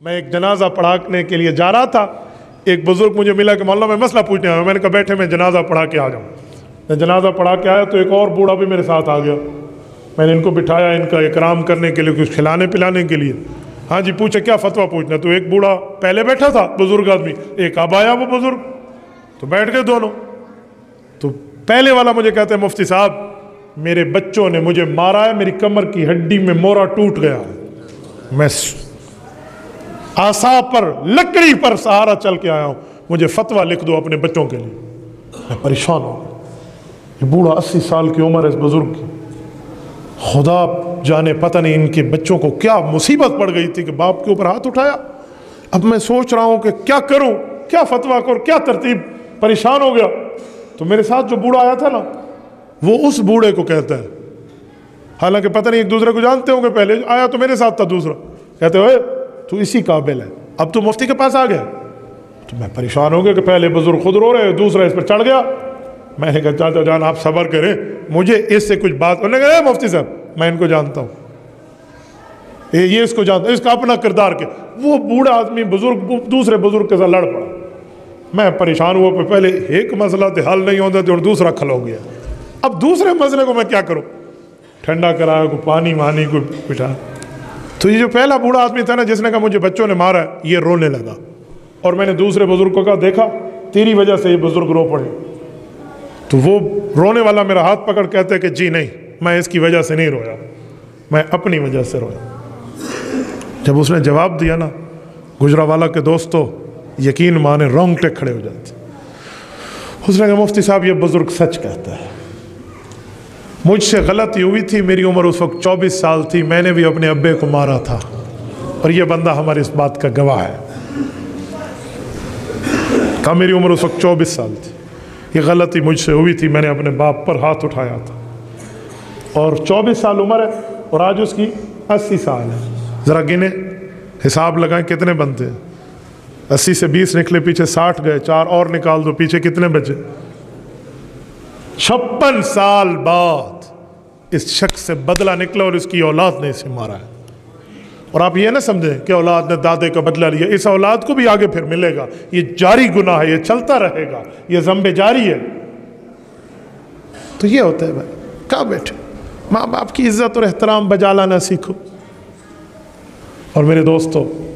میں ایک جنازہ پڑھانے کے لیے جا رہا تھا، ایک بزرگ مجھے ملا کہ مولانا میں مسئلہ پوچھنے آیا. میں نے کہا بیٹھے، میں جنازہ پڑھا کے آ جاؤں. میں جنازہ پڑھا کے آیا تو ایک اور بوڑھا بھی میرے ساتھ آ گیا. میں نے ان کو بٹھایا ان کا اکرام کرنے کے لیے، کچھ کھلانے پلانے کے لیے. ہاں جی پوچھے کیا فتویٰ پوچھنا. تو ایک بوڑھا پہلے بیٹھا تھا بزرگ آدمی، ایک اب آیا وہ بزرگ، تو بیٹھ گئے دونوں. تو پہلے والا مجھے کہتے ہیں مفتی صاحب میرے بچوں نے مجھے مارا ہے، میری کمر کی ہڈی میں مورا ٹوٹ گیا، میں آسا پر لکڑی پر سہارا چل کے آیا ہوں، مجھے فتویٰ لکھ دو اپنے بچوں کے لیے. میں پریشان ہوں. یہ بوڑھا 80 سال کی عمر ہے اس بزرگ کی. خدا جانے پتہ نہیں ان کے بچوں کو کیا مصیبت پڑ گئی تھی کہ باپ کے اوپر ہاتھ اٹھایا. اب میں سوچ رہا ہوں کہ کیا کروں، کیا فتویٰ کروں، کیا ترتیب. پریشان ہو گیا. تو میرے ساتھ جو بوڑھا آیا تھا نا، وہ اس بوڑھے کو کہتا ہے، حالانکہ پتہ نہیں ایک دوسرے کو جانتے ہوں گے، پہلے آیا تو میرے ساتھ تھا دوسرا، کہتے ہوئے تو اسی قابل ہے، اب تو مفتی کے پاس آ گیا. تو میں پریشان ہو گیا کہ پہلے بزرگ خود رو رہے، دوسرا اس پر چڑھ گیا. میں نے کہا چاچا جان آپ صبر کریں، مجھے اس سے کچھ بات. انہوں نے کہا مفتی صاحب میں ان کو جانتا ہوں، یہ اس کو جانتا ہوں، اس کا اپنا کردار کیا. وہ بوڑھا آدمی بزرگ دوسرے بزرگ کے ساتھ لڑ پڑا. میں پریشان ہوا، پہلے ایک مسئلہ تو حل نہیں ہوتا تھا اور دوسرا کھل ہو گیا. اب دوسرے مسئلے کو میں کیا کروں؟ ٹھنڈا کرایا، کوئی پانی وانی کو بٹھا. تو یہ جو پہلا بوڑھا آدمی تھا نا جس نے کہا مجھے بچوں نے مارا ہے، یہ رونے لگا. اور میں نے دوسرے بزرگ کو کہا دیکھا تیری وجہ سے یہ بزرگ رو پڑے. تو وہ رونے والا میرا ہاتھ پکڑ کہتے کہ جی نہیں، میں اس کی وجہ سے نہیں رویا، میں اپنی وجہ سے رویا. جب اس نے جواب دیا نا، گجرانوالہ کے دوستو یقین مانے رونگٹے کھڑے ہو جاتے. اس نے کہا مفتی صاحب یہ بزرگ سچ کہتا ہے، مجھ سے غلطی ہوئی تھی، میری عمر اس وقت 24 سال تھی، میں نے بھی اپنے ابے کو مارا تھا، اور یہ بندہ ہمارے اس بات کا گواہ ہے. کہا میری عمر اس وقت 24 سال تھی، یہ غلطی مجھ سے ہوئی تھی، میں نے اپنے باپ پر ہاتھ اٹھایا تھا. اور 24 سال عمر ہے اور آج اس کی 80 سال ہے. ذرا گنے، حساب لگائیں کتنے بنتے ہیں. 80 سے 20 نکلے، پیچھے 60 گئے، 4 اور نکال دو، پیچھے کتنے بچے؟ 56 سال بعد اس شخص سے بدلہ نکلا اور اس کی اولاد نے اسے مارا ہے. اور آپ یہ نہ سمجھیں کہ اولاد نے دادے کا بدلہ لیا، اس اولاد کو بھی آگے پھر ملے گا. یہ جاری گناہ ہے، یہ چلتا رہے گا، یہ ذنب جاری ہے. تو یہ ہوتا ہے بھائی، کہاں بیٹھے ماں باپ کی عزت اور احترام بجا لانا سیکھو. اور میرے دوستو